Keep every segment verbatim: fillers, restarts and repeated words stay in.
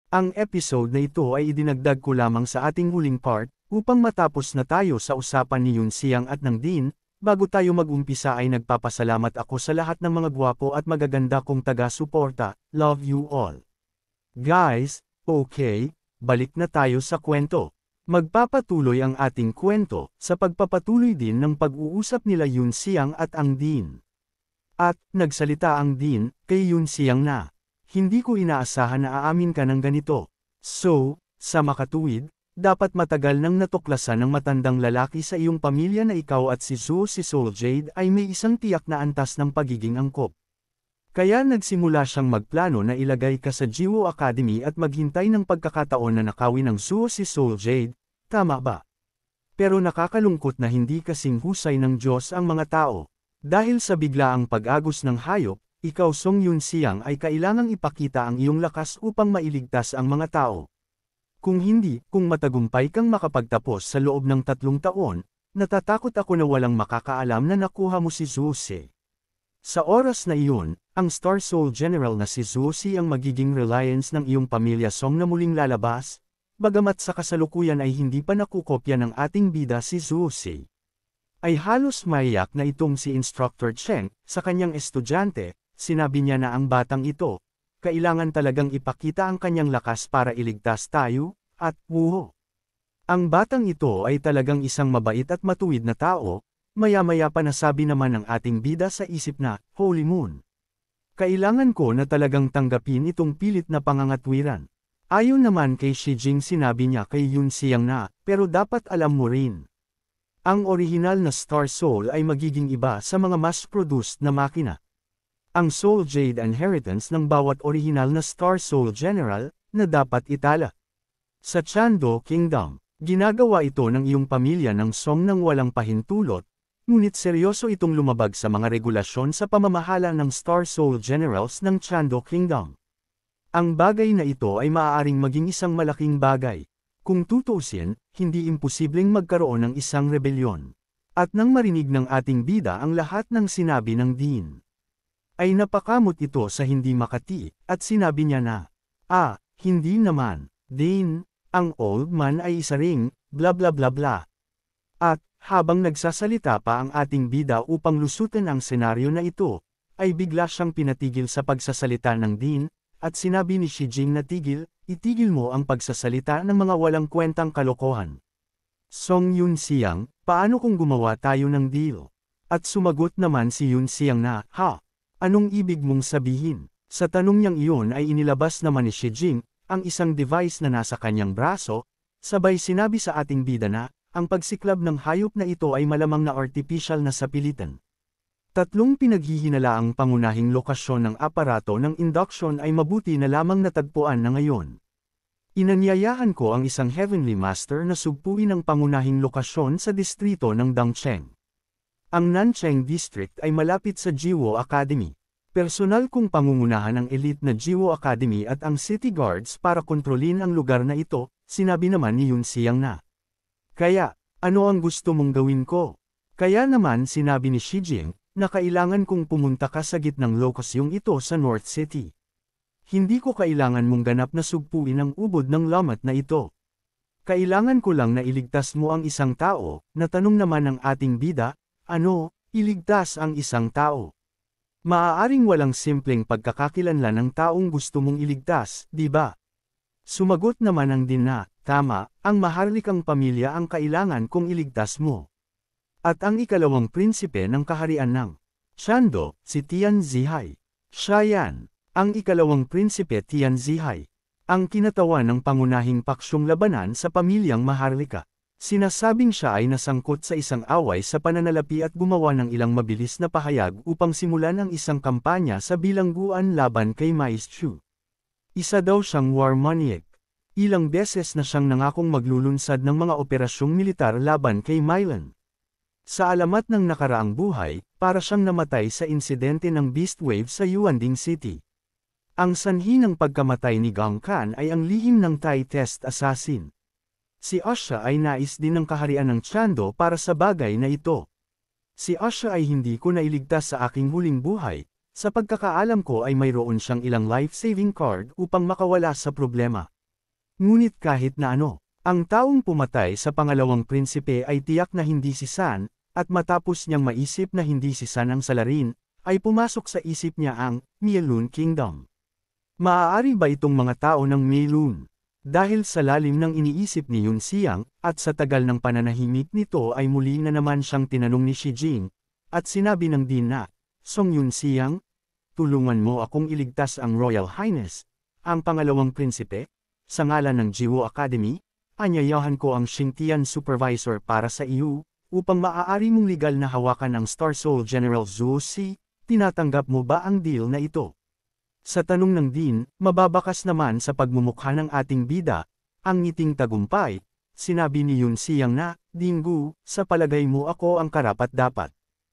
Ang episode na ito ay idinagdag ko lamang sa ating huling part, upang matapos na tayo sa usapan ni Yoon Siang at ng Dean. Bago tayo mag-umpisa ay nagpapasalamat ako sa lahat ng mga gwapo at magaganda kong taga-suporta. Love you all. Guys, okay, balik na tayo sa kwento. Magpapatuloy ang ating kwento sa pagpapatuloy din ng pag-uusap nila Yoon Siang at ang Dean. At, nagsalita ang Dean, kay Yoon Siang na, hindi ko inaasahan na aamin ka ng ganito. So, sa makatuwid, dapat matagal nang natuklasan ng matandang lalaki sa iyong pamilya na ikaw at si Zhu si Soul Jade ay may isang tiyak na antas ng pagiging angkop. Kaya nagsimula siyang magplano na ilagay ka sa Jiwoo Academy at maghintay ng pagkakataon na nakawin ng Zhu si Soul Jade, tama ba? Pero nakakalungkot na hindi kasing husay ng Diyos ang mga tao. Dahil sa biglaang pag-agos ng hayop, ikaw Song Yoon Siang ay kailangang ipakita ang iyong lakas upang mailigtas ang mga tao. Kung hindi, kung matagumpay kang makapagtapos sa loob ng tatlong taon, natatakot ako na walang makakaalam na nakuha mo si Zhu Si. Sa oras na iyon, ang Star Soul General na si Zhu Si ang magiging reliance ng iyong pamilya Song na muling lalabas, bagamat sa kasalukuyan ay hindi pa nakukopya ng ating bida si Zhu Si. Ay halos maiyak na itong si Instructor Cheng, sa kanyang estudyante, sinabi niya na ang batang ito, kailangan talagang ipakita ang kanyang lakas para iligtas tayo, at wuho. Ang batang ito ay talagang isang mabait at matuwid na tao, maya-maya pa nasabi naman ng ating bida sa isip na, Holy Moon. Kailangan ko na talagang tanggapin itong pilit na pangangatwiran. Ayon naman kay Shi Jing sinabi niya kay Yoon Siang na, pero dapat alam mo rin. Ang orihinal na Star Soul ay magiging iba sa mga mass-produced na makina. Ang Soul Jade inheritance ng bawat orihinal na Star Soul General, na dapat itala. Sa Chando Kingdom, ginagawa ito ng iyong pamilya ng Song nang walang pahintulot, ngunit seryoso itong lumabag sa mga regulasyon sa pamamahala ng Star Soul Generals ng Chando Kingdom. Ang bagay na ito ay maaaring maging isang malaking bagay. Kung tutuusin, hindi imposibleng magkaroon ng isang rebelyon. At nang marinig ng ating bida ang lahat ng sinabi ng Dean, ay napakamot ito sa hindi makati, at sinabi niya na, ah, hindi naman, Dean, ang old man ay isa ring, bla bla bla bla. At, habang nagsasalita pa ang ating bida upang lusutin ang senaryo na ito, ay bigla siyang pinatigil sa pagsasalita ng Dean, at sinabi ni Shi Jing na tigil, itigil mo ang pagsasalita ng mga walang kwentang kalokohan. Song Yoon Siang, paano kung gumawa tayo ng deal? At sumagot naman si Yoon Siang na, ha? Anong ibig mong sabihin? Sa tanong niyang iyon ay inilabas naman ni Shi Jing, ang isang device na nasa kanyang braso, sabay sinabi sa ating bida na, ang pagsiklab ng hayop na ito ay malamang na artificial na sapilitan. Tatlong pinaghihinalaang pangunahing lokasyon ng aparato ng induction ay mabuti na lamang natagpuan na ngayon. Inanyayahan ko ang isang Heavenly Master na sugpuin ang pangunahing lokasyon sa distrito ng Dangcheng. Ang Nancheng District ay malapit sa Jiwoo Academy. Personal kong pangungunahan ang elite na Jiwoo Academy at ang City Guards para kontrolin ang lugar na ito, sinabi naman ni Yoon Siang na. Kaya, ano ang gusto mong gawin ko? Kaya naman sinabi ni Shi Jing, na kailangan kong pumunta ka sa gitnang lokasyong ito sa North City. Hindi ko kailangan mong ganap na sugpuin ang ubod ng lamat na ito. Kailangan ko lang na iligtas mo ang isang tao, na tanong naman ng ating bida, ano, iligtas ang isang tao? Maaaring walang simpleng pagkakakilanlan ng taong gusto mong iligtas, di ba? Sumagot naman ang Dean na, tama, ang maharlikang pamilya ang kailangan kong iligtas mo. At ang ikalawang prinsipe ng kaharian ng Chando, si Tian Zihai. Siya yan, ang ikalawang prinsipe Tian Zihai. Ang kinatawan ng pangunahing paksyong labanan sa pamilyang Maharlika. Sinasabing siya ay nasangkot sa isang away sa pananalapi at gumawa ng ilang mabilis na pahayag upang simulan ang isang kampanya sa bilangguan laban kay Mais Chu. Isa daw siyang war maniac. Ilang beses na siyang nangakong maglulunsad ng mga operasyong militar laban kay Mylan. Sa alamat ng nakaraang buhay, para siyang namatay sa insidente ng Beast Wave sa Yuanding City. Ang sanhi ng pagkamatay ni Gang Kan ay ang lihim ng Thai Test Assassin. Si Asha ay nais din ng kaharian ng Chando para sa bagay na ito. Si Asha ay hindi ko nailigtas sa aking huling buhay, sa pagkakaalam ko ay mayroon siyang ilang life-saving card upang makawala sa problema. Ngunit kahit na ano, ang taong pumatay sa pangalawang prinsipe ay tiyak na hindi si San, at matapos niyang maisip na hindi si San ang salarin, ay pumasok sa isip niya ang Mielun Kingdom. Maaari ba itong mga tao ng Mielun? Dahil sa lalim ng iniisip ni Yun Xiang, at sa tagal ng pananahimik nito ay muli na naman siyang tinanong ni Shi Jing, at sinabi ng Din na, Song Yun Xiang, tulungan mo akong iligtas ang Royal Highness, ang pangalawang prinsipe, sa ngalan ng Jiwo Academy, anyayahan ko ang Xingtian Supervisor para sa iyo, upang maaari mong legal na hawakan ang Star Soul General Zhuo Si, tinatanggap mo ba ang deal na ito? Sa tanong ng Din, mababakas naman sa pagmumukha ng ating bida, ang ngiting tagumpay, sinabi ni Yun Xiang na, Dinggu, sa palagay mo ako ang karapat-dapat.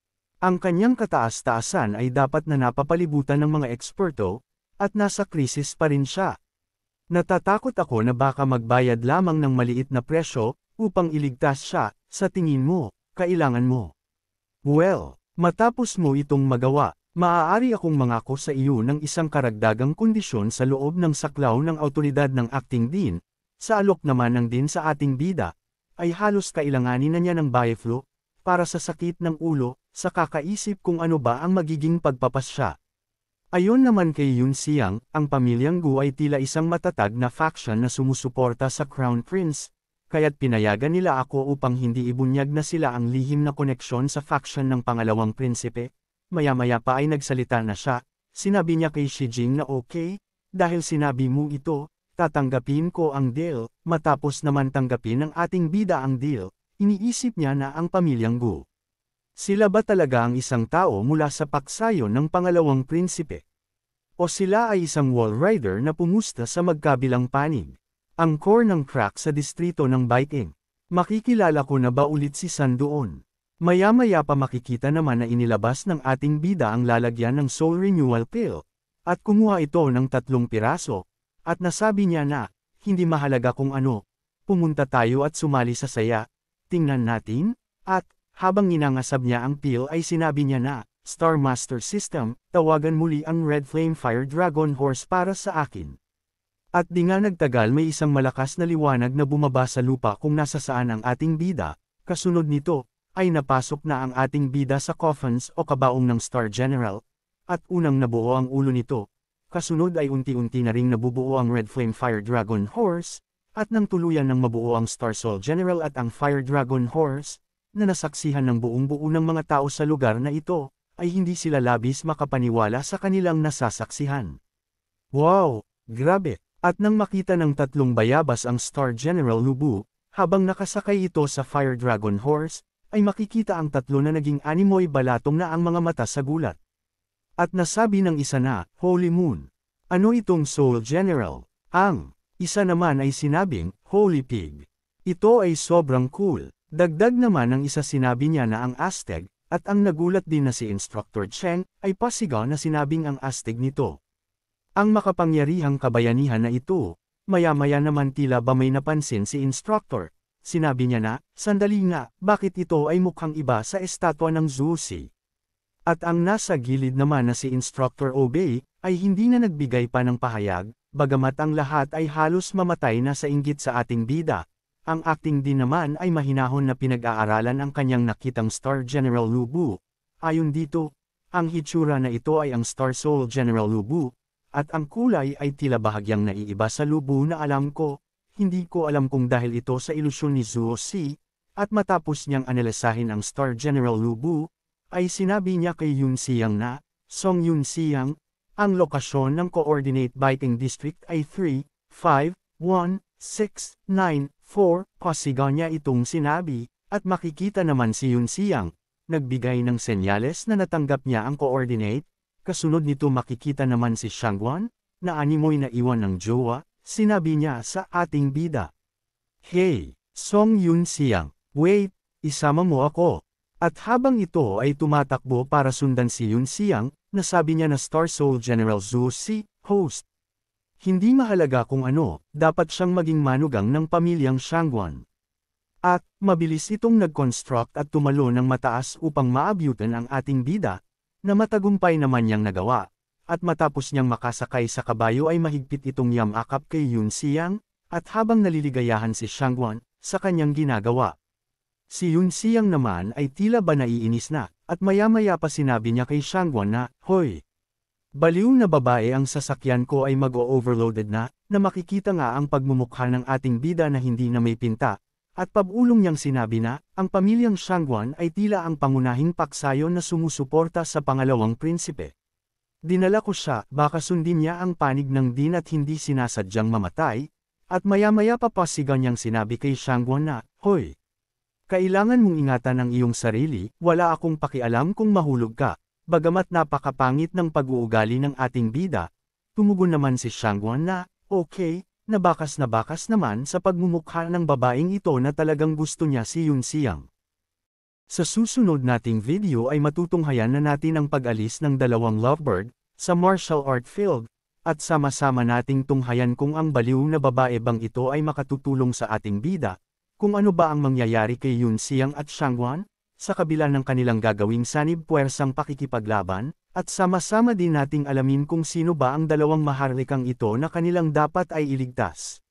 Ang kanyang kataas-taasan ay dapat na napapalibutan ng mga eksperto, at nasa krisis pa rin siya. Natatakot ako na baka magbayad lamang ng maliit na presyo, upang iligtas siya, sa tingin mo, kailangan mo. Well, matapos mo itong magawa, maaari akong mangako sa iyo ng isang karagdagang kondisyon sa loob ng saklaw ng awtoridad ng acting Din, sa alok naman ng Din sa ating bida, ay halos kailanganin na niya ng Biflo, para sa sakit ng ulo, sa kakaisip kung ano ba ang magiging pagpapasya. Ayon naman kay Yun Xiang, ang pamilyang Gu ay tila isang matatag na faction na sumusuporta sa Crown Prince, kaya't pinayagan nila ako upang hindi ibunyag na sila ang lihim na koneksyon sa faction ng pangalawang prinsipe. Maya-maya pa ay nagsalita na siya, sinabi niya kay Shi Jing na okay, dahil sinabi mo ito, tatanggapin ko ang deal, matapos naman tanggapin ng ating bida ang deal, iniisip niya na ang pamilyang Gu. Sila ba talaga ang isang tao mula sa paksayon ng pangalawang prinsipe? O sila ay isang wall rider na pumusta sa magkabilang panig? Ang core ng crack sa distrito ng Baiting. Makikilala ko na ba ulit si San doon? Maya-maya pa makikita naman na inilabas ng ating bida ang lalagyan ng Soul Renewal Pill, at kumuha ito ng tatlong piraso, at nasabi niya na, hindi mahalaga kung ano, pumunta tayo at sumali sa saya, tingnan natin, at, habang inangasab niya ang pill ay sinabi niya na, Star Master System, tawagan muli ang Red Flame Fire Dragon Horse para sa akin. At di nga nagtagal may isang malakas na liwanag na bumaba sa lupa kung nasa saan ang ating bida, kasunod nito, ay napasok na ang ating bida sa coffins o kabaong ng Star General, at unang nabuo ang ulo nito, kasunod ay unti-unti na ring nabubuo ang Red Flame Fire Dragon Horse, at nang tuluyan ng mabuo ang Star Soul General at ang Fire Dragon Horse, na nasaksihan ng buong buo ng mga tao sa lugar na ito, ay hindi sila labis makapaniwala sa kanilang nasasaksihan. Wow! Grabe! At nang makita ng tatlong bayabas ang Star General Lubu, habang nakasakay ito sa Fire Dragon Horse, ay makikita ang tatlo na naging animoy balatong na ang mga mata sa gulat. At nasabi ng isa na, Holy Moon. Ano itong Soul General? Ang isa naman ay sinabing, Holy Pig. Ito ay sobrang cool. Dagdag naman ng isa sinabi niya na ang Aztec, at ang nagulat din na si Instructor Cheng, ay pasigaw na sinabing ang Aztec nito. Ang makapangyarihang kabayanihan na ito, maya-maya naman tila ba may napansin si Instructor. Sinabi niya na, sandali nga, bakit ito ay mukhang iba sa estatwa ng Zhuo Si? At ang nasa gilid naman na si Instructor Obey, ay hindi na nagbigay pa ng pahayag, bagamat ang lahat ay halos mamatay na sa inggit sa ating bida. Ang acting din naman ay mahinahon na pinag-aaralan ang kanyang nakitang Star General Lubu. Ayon dito, ang hitsura na ito ay ang Star Soul General Lubu, at ang kulay ay tila bahagyang naiiba sa Lubu na alam ko. Hindi ko alam kung dahil ito sa ilusyon ni Zhuo Si, at matapos niyang analisahin ang Star General Lubu, ay sinabi niya kay Yun Xiang na, Song Yun Xiang, ang lokasyon ng Coordinate Biting District ay three, five, one, six, nine, four, pasigaw niya itong sinabi, at makikita naman si Yun Xiang, nagbigay ng senyales na natanggap niya ang coordinate, kasunod nito makikita naman si Shangguan, na animoy na iwan ng jowa. Sinabi niya sa ating bida. Hey, Song Yun Xiang, wait, isama mo ako. At habang ito ay tumatakbo para sundan si Yun Xiang, nasabi niya na Star Soul General Zhuo Si, host. Hindi mahalaga kung ano, dapat siyang maging manugang ng pamilyang Shangguan. At, mabilis itong nag-construct at tumalo ng mataas upang maabyutan ang ating bida, na matagumpay naman niyang nagawa. At matapos niyang makasakay sa kabayo ay mahigpit itong yamakap kay Yun Xiang, at habang naliligayahan si Shangguan sa kanyang ginagawa. Si Yun Xiang naman ay tila ba naiinis na, at maya-maya pa sinabi niya kay Shangguan na, "Hoy! Baliw na babae, ang sasakyan ko ay mag-o-overloaded na, na makikita nga ang pagmumukha ng ating bida na hindi na may pinta." At pabulong niyang sinabi na, ang pamilyang Shangguan ay tila ang pangunahing paksayon na sumusuporta sa pangalawang prinsipe. Dinala ko siya, baka sundin niya ang panig ng Din at hindi sinasadyang mamatay, at maya-maya papasigan niyang sinabi kay Shangguan na, "Hoy! Kailangan mong ingatan ang iyong sarili, wala akong pakialam kung mahulog ka." Bagamat napakapangit ng pag-uugali ng ating bida, tumugon naman si Shangguan na, "Okay," na bakas na bakas naman sa pagmumukha ng babaeng ito na talagang gusto niya si Yun Xiang. Sa susunod nating video ay matutunghayan na natin ang pag-alis ng dalawang lovebird sa martial art field, at sama-sama nating tunghayan kung ang baliw na babae bang ito ay makatutulong sa ating bida, kung ano ba ang mangyayari kay Yun Xiang at Shangguan, sa kabila ng kanilang gagawing sanib puwersang pakikipaglaban, at sama-sama din nating alamin kung sino ba ang dalawang maharlikang ito na kanilang dapat ay iligtas.